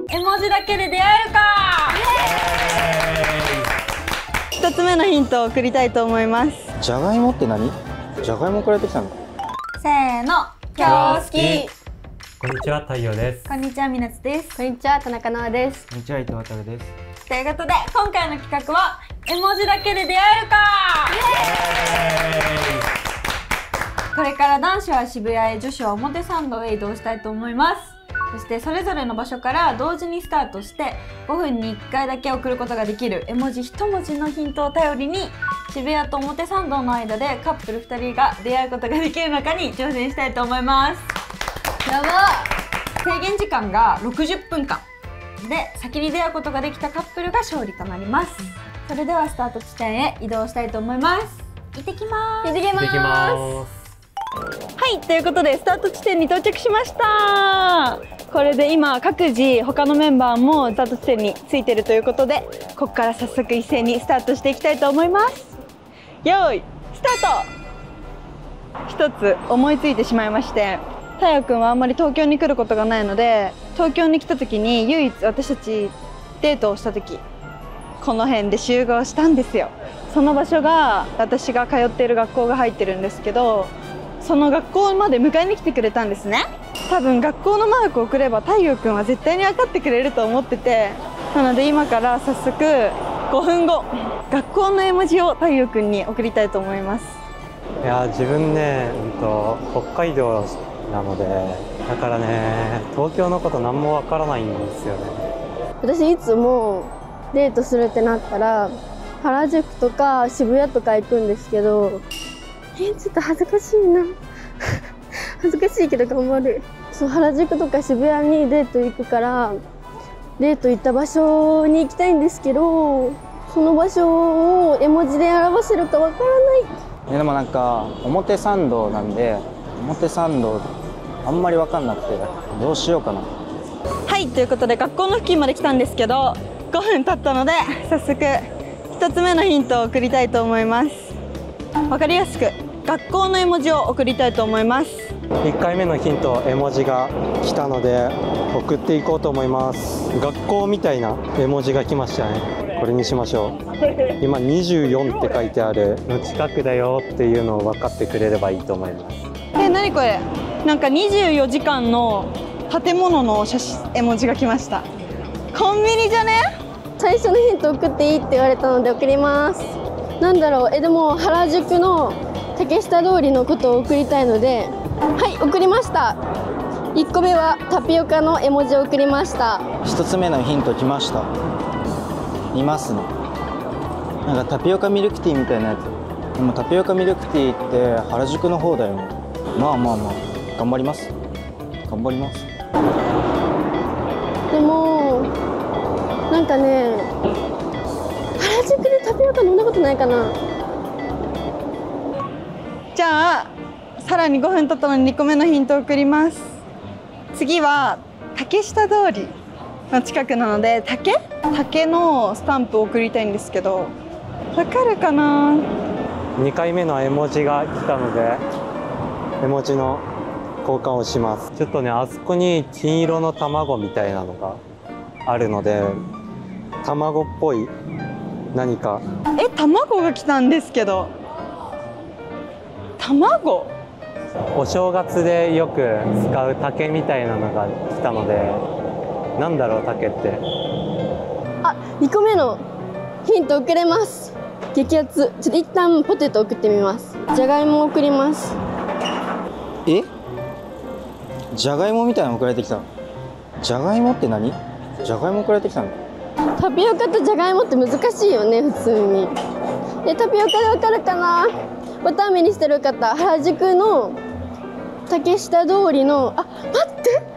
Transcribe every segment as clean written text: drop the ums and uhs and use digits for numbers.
絵文字だけで出会えるか。 一つ目のヒントを送りたいと思います。 じゃがいもって何？じゃがいも送られてきたの？ せーの、今日好き。 こんにちは、太陽です。 こんにちは、みなつです。 こんにちは、田中奈です。 こんにちは、伊藤渉です。 ということで、今回の企画は絵文字だけで出会えるか。これから男子は渋谷へ、女子は表参道へ移動したいと思います。そしてそれぞれの場所から同時にスタートして5分に1回だけ送ることができる絵文字1文字のヒントを頼りに、渋谷と表参道の間でカップル2人が出会うことができるのかに挑戦したいと思います。やば。制限時間が60分間で、先に出会うことができたカップルが勝利となります。それではスタート地点へ移動したいと思います。行ってきます。 行ってきます。 はい、ということでスタート地点に到着しました。これで今各自他のメンバーもスタート地点についてるということで、ここから早速一斉にスタートしていきたいと思います。よーいスタート。一つ思いついてしまいまして、太陽くんはあんまり東京に来ることがないので、東京に来た時に唯一私たちデートをした時、この辺で集合したんですよ。その場所が私が通っている学校が入ってるんですけど、その学校まで迎えに来てくれたんですね。多分学校のマークを送れば太陽くんは絶対に分かってくれると思ってて、なので今から早速5分後、学校の絵文字を太陽くんに送りたいと思います。 いや、自分ね、北海道なので、だからね、東京のこと何もわからないんですよね。 私いつもデートするってなったら原宿とか渋谷とか行くんですけど、ちょっと恥ずかしいな恥ずかしいけど頑張る。そう、原宿とか渋谷にデート行くから、デート行った場所に行きたいんですけど、その場所を絵文字で表せるかわからない。 でもなんか表参道なんで、表参道あんまり分かんなくてどうしようかな。 はい、ということで学校の付近まで来たんですけど、5分経ったので早速1つ目のヒントを送りたいと思います。分かりやすく学校の絵文字を送りたいと思います。 1回目のヒント、絵文字が来たので送っていこうと思います。学校みたいな絵文字が来ましたね。これにしましょう。今24って書いてあるの近くだよっていうのを分かってくれればいいと思います。 何これ、なんか24時間の建物の写真絵文字が来ました。コンビニじゃね？ 最初のヒント送っていいって言われたので送ります。なんだろう、でも原宿の竹下通りのことを送りたいので、はい、送りました。1個目はタピオカの絵文字を送りました。 1つ目のヒント来ました。いますね。なんかタピオカミルクティーみたいなやつ。でもタピオカミルクティーって原宿の方だよね。まあまあまあ頑張ります。頑張ります。 でもなんかね、原宿でタピオカ飲んだことないかな。 じゃあさらに5分経ったのに2個目のヒントを送ります。次は竹下通りの近くなので、竹のスタンプを送りたいんですけど、わかるかな。 2回目の絵文字が来たので絵文字の交換をします。ちょっとね、あそこに金色の卵みたいなのがあるので、卵っぽい何か。 卵が来たんですけど、卵？ お正月でよく使う竹みたいなのが来たので、なんだろう、竹って。 あ、2個目のヒント送れます。激アツ。ちょっと一旦ポテト送ってみます。じゃがいも送ります。 じゃがいもみたいなの送られてきたの？じゃがいもって何？じゃがいも送られてきたの？ タピオカとじゃがいもって難しいよね、普通に。タピオカでわかるかな。わたあめにしてる方、原宿の竹下通りの、あ、待って、竹に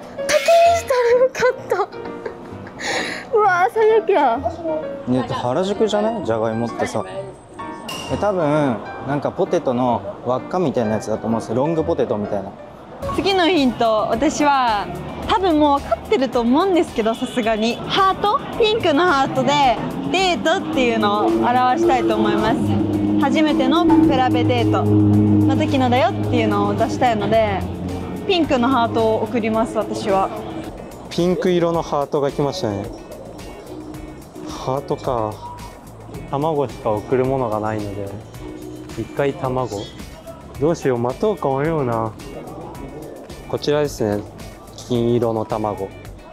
したらよかったうわー、最悪や。 原宿じゃない？じゃがいもってさ。多分なんかポテトの輪っかみたいなやつだと思うんですよ。ロングポテトみたいな。 次のヒント、私は多分もう分かってると思うんですけど、さすがにハート、ピンクのハートでデートっていうのを表したいと思います。初めてのプラベデートの時のだよっていうのを出したいので、ピンクのハートを送ります。私はピンク色のハートが来ましたね。ハートか。卵しか送るものがないので一回卵どうしよう、待とうか迷うな。こちらですね、金色の卵。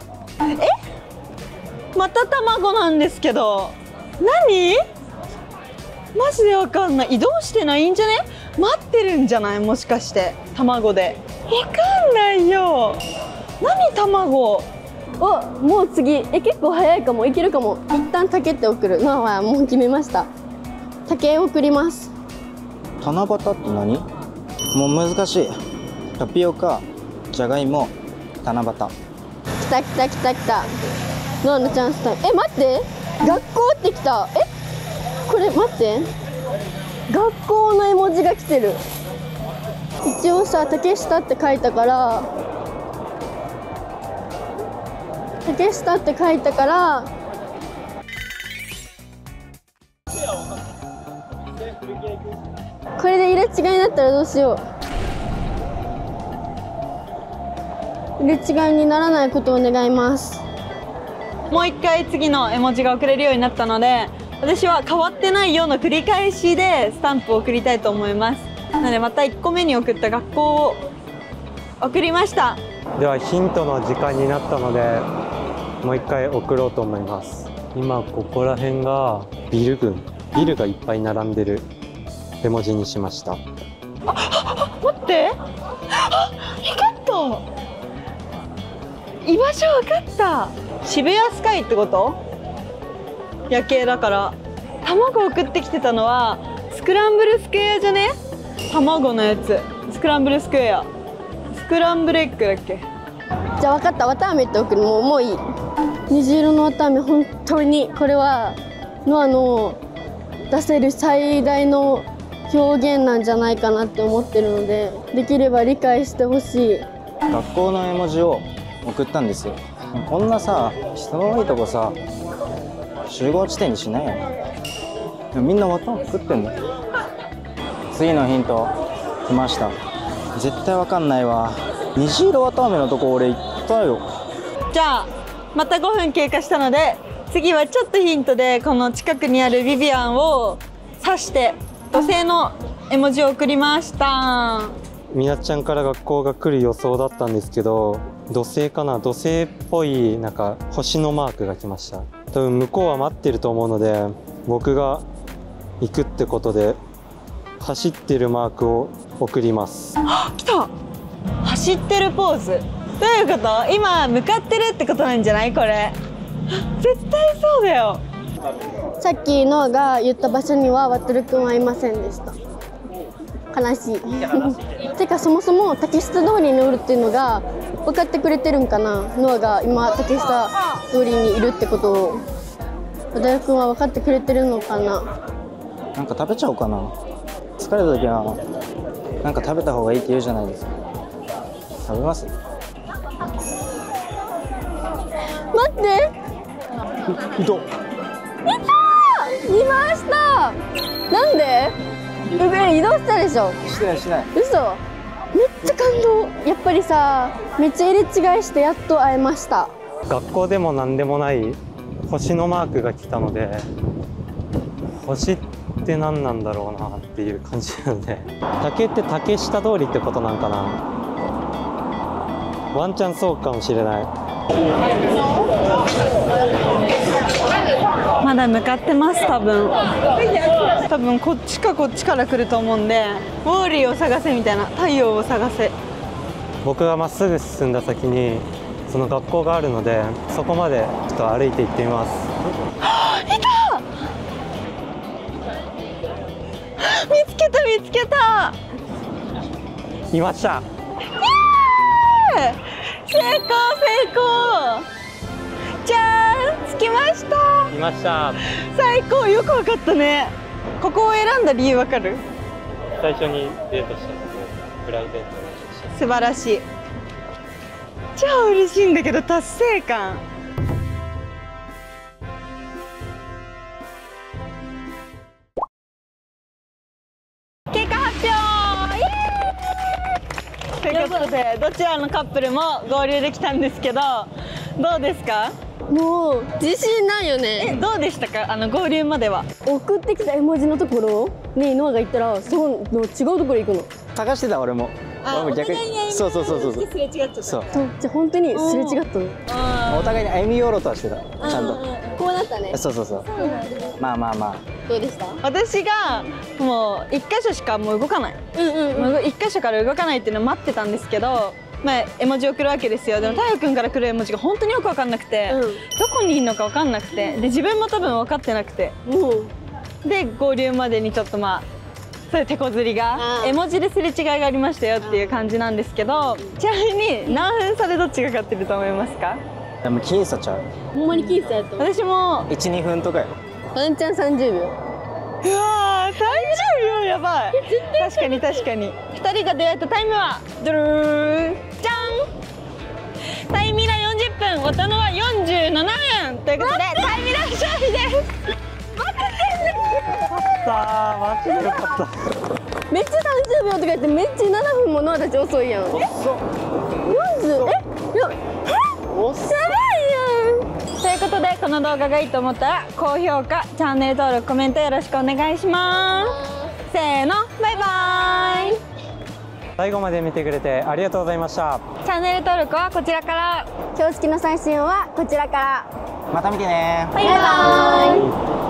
また卵なんですけど、何？マジでわかんない。移動してないんじゃね？待ってるんじゃない？もしかして卵で。わかんないよ。何卵？ お、もう次。結構早いかも。いけるかも。一旦竹って送るのはもう決めました。竹送ります。 七夕って何？もう難しい。タピオカ、じゃがいも、七夕。 来た来た来た来た。ノアのチャンスタイム。待って。学校ってきた。これ待って。学校の絵文字が来てる。一応さ、竹下って書いたから。竹下って書いたから。これで入れ違いになったらどうしよう。入れ違いにならないことを願います。 もう一回次の絵文字が送れるようになったので、私は変わってないようの繰り返しでスタンプを送りたいと思います。なのでまた1個目に送った学校を送りました。 ではヒントの時間になったのでもう一回送ろうと思います。今ここら辺がビル群、ビルがいっぱい並んでる絵文字にしました。 待って、分かった、居場所分かった。渋谷スカイってこと？夜景だから。卵送ってきてたのはスクランブルスクエアじゃね？卵のやつ、スクランブルスクエア、スクランブルエッグだっけ？ じゃあ分かった、わたあめって送る。もういい。虹色のわたあめ、本当にこれはノアの出せる最大の表現なんじゃないかなって思ってるので、できれば理解してほしい。 学校の絵文字を送ったんですよ。こんなさ、人の多いとこさ、集合地点にしないよね。でもみんな綿を作ってんの。次のヒント来ました。絶対わかんないわ。虹色綿あめのとこ俺行ったよ。 じゃあまた5分経過したので、次はちょっとヒントでこの近くにあるビビアンを指して土星の絵文字を送りました。 みなちゃんから学校が来る予想だったんですけど、土星かな、土星っぽいなんか星のマークが来ました。多分向こうは待ってると思うので、僕が行くってことで走ってるマークを送ります。 来た、走ってるポーズ。どういうこと？今向かってるってことなんじゃない？これ絶対そうだよ。 さっきノアが言った場所にはワトルくんはいませんでした。悲しい。てかそもそも竹下通りにおるっていうのが分かってくれてるんかな。ノアが今竹下通りにいるってことをワトルくんは分かってくれてるのかな。 なんか食べちゃおうかな。疲れた時はなんか食べた方がいいって言うじゃないですか。食べます？ 待って、 いたいました。なんで？移動したでしょ。 してないしてない。 嘘。めっちゃ感動。やっぱりさ、めっちゃ入れ違いしてやっと会えました。 学校でも何でもない星のマークが来たので、星って何なんだろうなっていう感じなので、竹って竹下通りってことなんかな。ワンチャンそうかもしれない。 まだ向かってます。多分こっちかこっちから来ると思うんで、ウォーリーを探せみたいな、太陽を探せ。 僕がまっすぐ進んだ先にその学校があるので、そこまでちょっと歩いて行ってみます。 いた！見つけた見つけた！ いました。 成功成功！じゃーん、着きました。 いました。 最高、よくわかったね。ここを選んだ理由わかる？ 最初にデートしたので、プライベートの写真。 素晴らしい。超嬉しいんだけど達成感。結果発表！イエーイ！ということでどちらのカップルも合流できたんですけど、 どうですか？ もう自信ないよね。 どうでしたか？合流までは。 送ってきた絵文字のところにノアが行ったら、その違うところ行くの。 探してた俺も。俺も逆に。そうそうそうそうそう。 すれ違っちゃった。 そう。 じゃあ本当にすれ違ったの。 お互いに歩み寄ろうとはしてた。ちゃんと。 こうなったね。 そうそうそう。まあまあまあ。 どうでした？ 私がもう1箇所しかもう動かない。もう1箇所から動かないっていうのを待ってたんですけど、まあ絵文字送るわけですよ。でも太陽くんから来る絵文字が本当によく分かんなくて、どこにいるのか分かんなくて、で自分も多分分かってなくて、で合流までにちょっとまあそういう手こずりが絵文字ですれ違いがありましたよっていう感じなんですけど、ちなみに何分差でどっちが勝ってると思いますか？ でも僅差ちゃう。 ほんまに僅差やったの。 私も 1、2分とかよ。 ワンチャン30秒。 うわー、30秒やばい。確かに確かに。2人が出会えたタイムはドゥルーじゃん。タイミラ40分、音のは47分ということでタイミラ勝利です。 マジでよかった。 めっちゃ30秒とか言ってめっちゃ7分もノアたち遅いやん。40？やばいやん。 ということでこの動画がいいと思ったら高評価、チャンネル登録、コメントよろしくお願いします。せーの、バイバイ。 最後まで見てくれてありがとうございました。 チャンネル登録はこちらから。 標識の最新はこちらから。 また見てね。 バイバイ。